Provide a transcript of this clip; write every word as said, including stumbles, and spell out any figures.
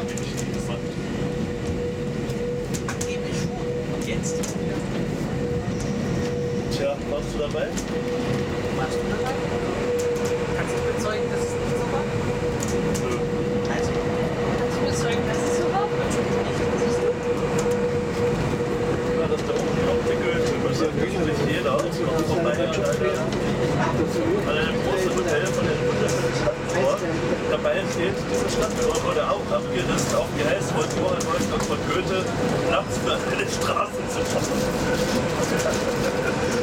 angeblich nie gefunden. Angeblich schon. Und jetzt? Tja, warst du dabei? Warst du dabei? Kannst du bezeugen, dass es nicht so war? Nö. Also, kannst du bezeugen, dass es so war? Natürlich nicht. Siehst du? Ja, dass da oben noch der Goethe, das sagt wirklich jeder, kommt vorbei an einem großen Hotel von den wunderschönen Stadttor. Dabei steht, diese Stadttor wurde auch abgerissen auf die Geheiß von Johann Wolfgang von Goethe, nachts für eine Straße zu schaffen.